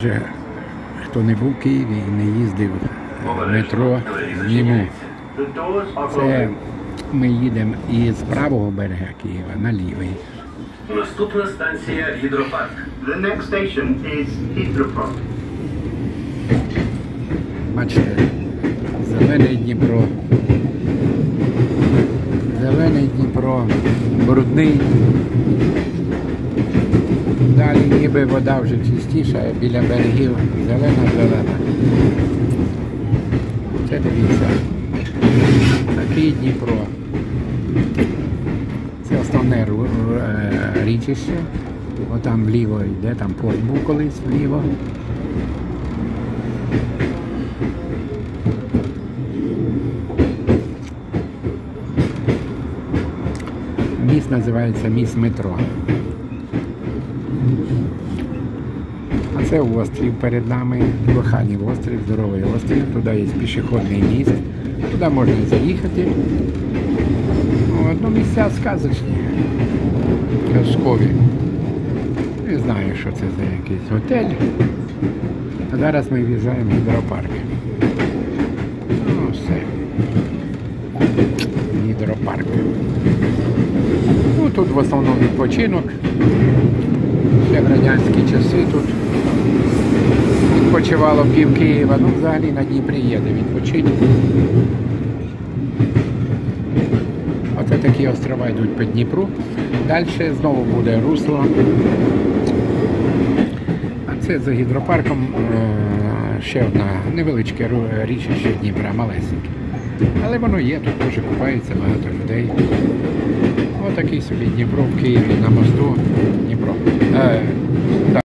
Хто не був в Києві і не їздив в метро, зніму. Це ми їдемо із правого берега Києва на лівий. Наступна станція Гідропарк. The next station is Heathrow Park. Бачите, зелений Дніпро. Зелений Дніпро, брудний. Далі ніби вода вже чистіша, біля берегів зелена-зелена. Це дивіться. Такий Дніпро. Це основне річище. Отам вліво йде, там порт був колись вліво. Міст називається міст метро. А це острів перед нами, Коханів острів, здоровий острів, туди є пішохідний міст, туди можна заїхати. Ну, місця сказочні, казкові. Не знаю, що це за якийсь готель. А зараз ми в'їжджаємо в гідропарк. Ну, все. Гідропарк. Ну, тут в основному відпочинок. Ще в радянські часи тут відпочивало пів Києва. Ну, взагалі на Дніпрі є де відпочити. Оце такі острова йдуть по Дніпру. Далі знову буде русло. А це за гідропарком ще одна невеличке річище Дніпра, малесеньке. Але воно є, тут теж купається багато людей. Отакий собі Дніпро в Києві на мосту Дніпро.